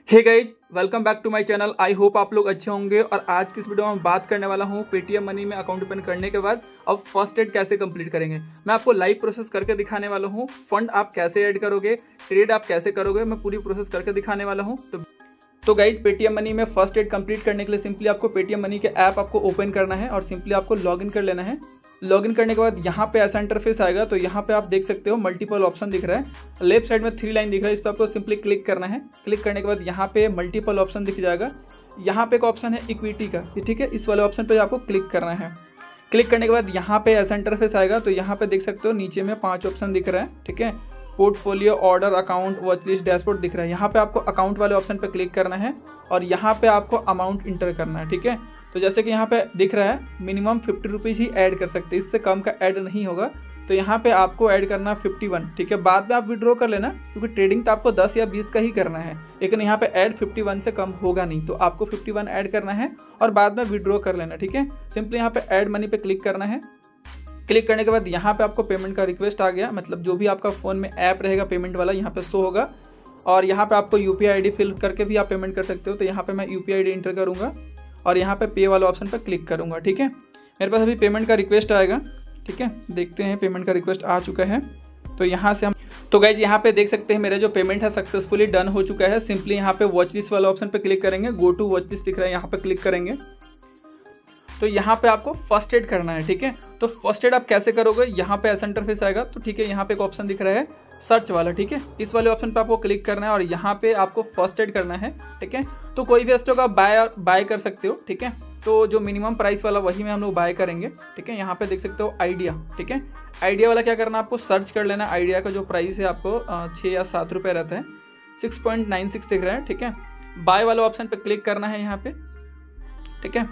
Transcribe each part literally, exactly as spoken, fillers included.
Hey guys, welcome back to my channel. I hope आप लोग अच्छे होंगे। और आज की इस वीडियो में बात करने वाला हूँ पेटीएम मनी में अकाउंट ओपन करने के बाद अब फर्स्ट एड कैसे कंप्लीट करेंगे। मैं आपको लाइव प्रोसेस करके दिखाने वाला हूँ। फंड आप कैसे ऐड करोगे, ट्रेड आप कैसे करोगे, मैं पूरी प्रोसेस करके दिखाने वाला हूँ। तो तो गाइज, पेटीएम मनी में फर्स्ट एड कंप्लीट करने के लिए सिंपली आपको पेटीएम मनी के ऐप आपको ओपन करना है और सिंपली आपको लॉगिन कर लेना है। लॉगिन करने के बाद यहाँ पे ऐसा इंटरफेस आएगा। तो यहाँ पे आप देख सकते हो मल्टीपल ऑप्शन दिख रहा है। लेफ्ट साइड में थ्री लाइन दिख रहा है, इस पर आपको सिंपली क्लिक करना है। क्लिक करने के बाद यहाँ पे मल्टीपल ऑप्शन दिख जाएगा। यहाँ पे एक ऑप्शन है इक्विटी का, ठीक है, इस वाले ऑप्शन पे आपको क्लिक करना है। क्लिक करने के बाद यहाँ पे ऐसा इंटरफेस आएगा। तो यहाँ पे देख सकते हो नीचे में पाँच ऑप्शन दिख रहा है, ठीक है। Portfolio, order, account, watch list, dashboard दिख रहा है। यहाँ पे आपको अकाउंट वाले ऑप्शन पे क्लिक करना है और यहाँ पे आपको अमाउंट इंटर करना है, ठीक है। तो जैसे कि यहाँ पे दिख रहा है मिनिमम फिफ्टी रुपीज़ ही ऐड कर सकते हैं, इससे कम का ऐड नहीं होगा। तो यहाँ पे आपको ऐड करना है फिफ्टी वन, ठीक है। बाद में आप विड्रॉ कर लेना, क्योंकि ट्रेडिंग तो आपको दस या बीस का ही करना है, लेकिन यहाँ पे ऐड फिफ्टी वन से कम होगा नहीं। तो आपको फिफ्टी वन ऐड करना है और बाद में विड्रॉ कर लेना, ठीक है। सिंपली यहाँ पे ऐड मनी पे क्लिक करना है। क्लिक करने के बाद यहाँ पे आपको पेमेंट का रिक्वेस्ट आ गया, मतलब जो भी आपका फ़ोन में ऐप रहेगा पेमेंट वाला यहाँ पे शो होगा। और यहाँ पे आपको यूपीआई आईडी फिल करके भी आप पेमेंट कर सकते हो। तो यहाँ पे मैं यूपीआई आईडी इंटर करूँगा और यहाँ पे पे वाला ऑप्शन पे क्लिक करूँगा, ठीक है। मेरे पास अभी पेमेंट का रिक्वेस्ट आएगा, ठीक है। देखते हैं, पेमेंट का रिक्वेस्ट आ चुका है। तो यहाँ से हम तो गाइज यहाँ पे देख सकते हैं मेरा जो पेमेंट है सक्सेसफुली डन हो चुका है। सिंपली यहाँ पे वॉच लिस्ट वाला ऑप्शन पे क्लिक करेंगे, गो टू वॉच लिस्ट दिख रहा है, यहाँ पे क्लिक करेंगे। तो यहाँ पे आपको फर्स्ट एड करना है, ठीक है। तो फर्स्ट एड आप कैसे करोगे, यहाँ पे ऐसा इंटरफेस आएगा। तो ठीक है, यहाँ पे एक ऑप्शन दिख रहा है सर्च वाला, ठीक है। इस वाले ऑप्शन पे आपको क्लिक करना है और यहाँ पे आपको फर्स्ट एड करना है, ठीक है। तो कोई भी स्टॉक आप बाय बाय कर सकते हो, ठीक है। तो जो मिनिमम प्राइस वाला वही में हम लोग बाय करेंगे, ठीक है। यहाँ पे देख सकते हो आइडिया, ठीक है। आइडिया वाला क्या करना है, आपको सर्च कर लेना। आइडिया का जो प्राइस है आपको छः या सात रुपये रहता है, सिक्स पॉइंट नाइन सिक्स दिख रहा है, ठीक है। बाय वाला ऑप्शन पे क्लिक करना है यहाँ पे, ठीक है।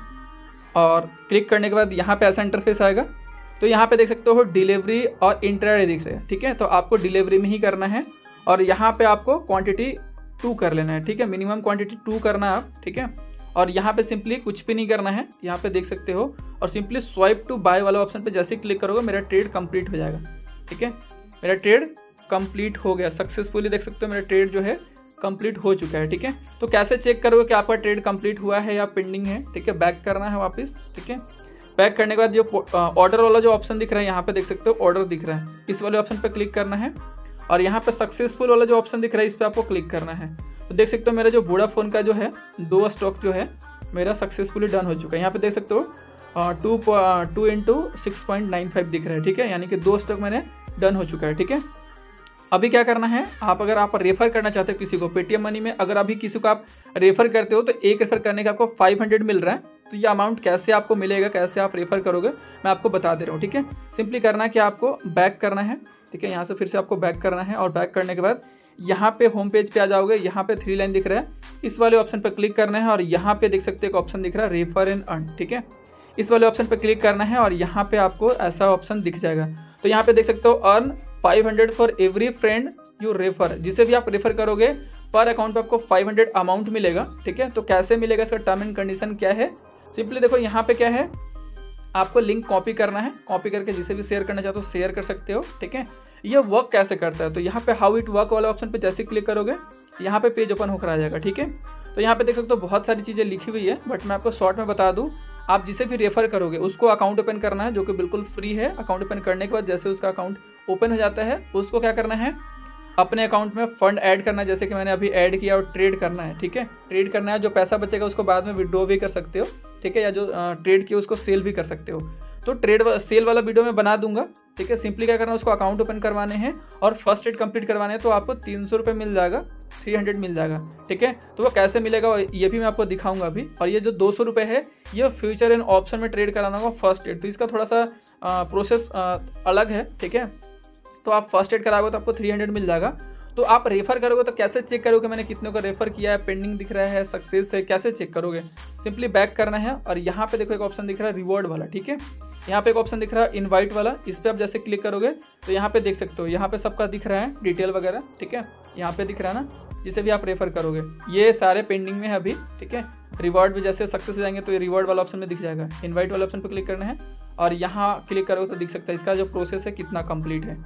और क्लिक करने के बाद यहाँ पे ऐसा इंटरफेस आएगा। तो यहाँ पे देख सकते हो डिलीवरी और इंट्राडे दिख रहे हैं, ठीक है। तो आपको डिलीवरी में ही करना है और यहाँ पे आपको क्वांटिटी टू कर लेना है, ठीक है। मिनिमम क्वांटिटी टू करना है आप, ठीक है। और यहाँ पे सिंपली कुछ भी नहीं करना है, यहाँ पे देख सकते हो। और सिंपली स्वाइप टू बाय वाला ऑप्शन पे जैसे क्लिक करोगे मेरा ट्रेड कंप्लीट हो जाएगा, ठीक है। मेरा ट्रेड कंप्लीट हो गया सक्सेसफुली, देख सकते हो मेरा ट्रेड जो है कंप्लीट हो चुका है, ठीक है। तो कैसे चेक करोगे कि आपका ट्रेड कंप्लीट हुआ है या पेंडिंग है, ठीक है। बैक करना है वापस, ठीक है। बैक करने के बाद जो ऑर्डर वाला जो ऑप्शन दिख रहा है यहाँ पे देख सकते हो ऑर्डर दिख रहा है, इस वाले ऑप्शन पे क्लिक करना है। और यहाँ पे सक्सेसफुल वाला जो ऑप्शन दिख रहा है इस पर आपको क्लिक करना है। तो देख सकते हो मेरा जो वोडाफोन का जो है दो स्टॉक जो है मेरा सक्सेसफुली डन हो चुका है। यहाँ पे देख सकते हो two two into six point nine five दिख रहा है, ठीक है। यानी कि दो स्टॉक मैंने डन हो चुका है, ठीक है। अभी क्या करना है, आप अगर आप रेफर करना चाहते हो किसी को पेटीएम मनी में, अगर अभी किसी को आप रेफर करते हो तो एक रेफर करने का आपको फाइव हंड्रेड मिल रहा है। तो ये अमाउंट कैसे आपको मिलेगा, कैसे आप रेफर करोगे, मैं आपको बता दे रहा हूँ, ठीक है। सिंपली करना है कि आपको बैक करना है, ठीक है। यहाँ से फिर से आपको बैक करना है और बैक करने के बाद यहाँ पे होम पेज पे आ जाओगे। यहाँ पे थ्री लाइन दिख रहा है, इस वाले ऑप्शन पर क्लिक करना है और यहाँ पे देख सकते हो एक ऑप्शन दिख रहा है रेफर एंड अर्न, ठीक है। इस वाले ऑप्शन पर क्लिक करना है और यहाँ पे आपको ऐसा ऑप्शन दिख जाएगा। तो यहाँ पे देख सकते हो earn five hundred for every friend you refer, जिसे भी आप रेफर करोगे पर अकाउंट पे आपको फाइव हंड्रेड अमाउंट मिलेगा, ठीक है। तो कैसे मिलेगा, इसका टर्म एंड कंडीशन क्या है, सिंपली देखो यहाँ पे क्या है, आपको लिंक कॉपी करना है। कॉपी करके जिसे भी शेयर करना चाहते हो शेयर कर सकते हो, ठीक है। ये वर्क कैसे करता है, तो यहाँ पे हाउ इट वर्क वाला ऑप्शन पे जैसे क्लिक करोगे यहाँ पे पेज ओपन होकर आ जाएगा, ठीक है। तो यहाँ पे देख सकते हो बहुत सारी चीज़ें लिखी हुई है, बट मैं आपको शॉर्ट में बता दूँ। आप जिसे भी रेफर करोगे उसको अकाउंट ओपन करना है, जो कि बिल्कुल फ्री है। अकाउंट ओपन करने के बाद जैसे उसका अकाउंट ओपन हो जाता है उसको क्या करना है, अपने अकाउंट में फंड ऐड करना है, जैसे कि मैंने अभी ऐड किया, और ट्रेड करना है, ठीक है। ट्रेड करना है, जो पैसा बचेगा उसको बाद में विड्रॉ भी कर सकते हो, ठीक है। या जो ट्रेड किया उसको सेल भी कर सकते हो। तो ट्रेड सेल वाला वीडियो मैं बना दूंगा, ठीक है। सिंपली क्या करना है, उसको अकाउंट ओपन करवाने हैं और फर्स्ट एड कंप्लीट करवाने हैं। तो आपको तीन सौ रुपये मिल जाएगा, थ्री हंड्रेड मिल जाएगा, ठीक है। तो वो कैसे मिलेगा ये भी मैं आपको दिखाऊंगा अभी। और ये जो दो सौ रुपये है ये फ्यूचर एंड ऑप्शन में ट्रेड कराना होगा फर्स्ट एड, तो इसका थोड़ा सा प्रोसेस अलग है, ठीक है। तो आप फर्स्ट एड कराओगे तो आपको थ्री हंड्रेड मिल जाएगा। तो आप रेफर करोगे तो कैसे चेक करोगे मैंने कितने को रेफर किया है, पेंडिंग दिख रहा है, सक्सेस है, कैसे चेक करोगे, सिंपली बैक करना है। और यहाँ पे देखो एक ऑप्शन दिख रहा है रिवॉर्ड वाला, ठीक है। यहाँ पे एक ऑप्शन दिख रहा है इनवाइट वाला, इस पर आप जैसे क्लिक करोगे तो यहाँ पे देख सकते हो, यहाँ पे सबका दिख रहा है डिटेल वगैरह, ठीक है। यहाँ पे दिख रहा है ना, जिसे भी आप रेफर करोगे ये सारे पेंडिंग में है अभी, ठीक है। रिवॉर्ड भी जैसे सक्सेस हो जाएंगे तो ये रिवॉर्ड वाला ऑप्शन में दिख जाएगा। इन्वाइट वाला ऑप्शन पर क्लिक करना है और यहाँ क्लिक करोगे तो दिख सकता है इसका जो प्रोसेस है कितना कंप्लीट है।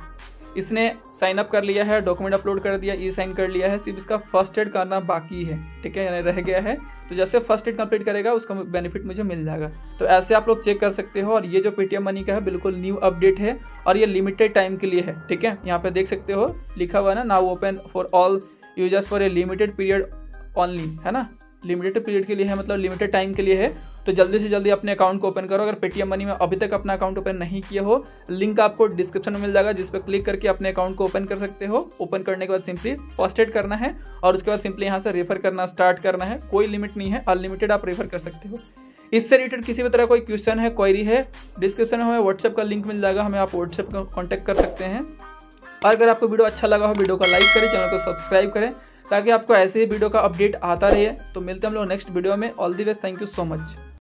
इसने साइन अप कर लिया है, डॉक्यूमेंट अपलोड कर दिया, ई साइन कर लिया है, सिर्फ इसका फर्स्ट एड करना बाकी है, ठीक है, यानी रह गया है। तो जैसे फर्स्ट एड कंप्लीट करेगा उसका बेनिफिट मुझे मिल जाएगा। तो ऐसे आप लोग चेक कर सकते हो। और ये जो पेटीएम मनी का है बिल्कुल न्यू अपडेट है और ये लिमिटेड टाइम के लिए है, ठीक है। यहाँ पे देख सकते हो लिखा हुआ है ना, now open for all users for a limited period only, है ना, लिमिटेड पीरियड के लिए है, मतलब लिमिटेड टाइम के लिए है। तो जल्दी से जल्दी अपने अकाउंट को ओपन करो। अगर पेटीएम मनी में अभी तक अपना अकाउंट ओपन नहीं किया हो, लिंक आपको डिस्क्रिप्शन में मिल जाएगा, जिस पर क्लिक करके अपने अकाउंट को ओपन कर सकते हो। ओपन करने के बाद सिंपली फर्स्ट एड करना है और उसके बाद सिंपली यहाँ से रेफर करना स्टार्ट करना है। कोई लिमिट नहीं है, अनलिमिटेड आप रेफर कर सकते हो। इससे रिलेटेड किसी भी तरह कोई क्वेश्चन है, क्वेरी है, डिस्क्रिप्शन में हमें व्हाट्सएप का लिंक मिल जाएगा, हमें आप व्हाट्सएप का कॉन्टैक्ट कर सकते हैं। और अगर आपको वीडियो अच्छा लगा हो, वीडियो को लाइक करें, चैनल को सब्सक्राइब करें, ताकि आपको ऐसे ही वीडियो का अपडेट आता रहे। तो मिलते हैं हम लोग नेक्स्ट वीडियो में। All the best, thank you so much.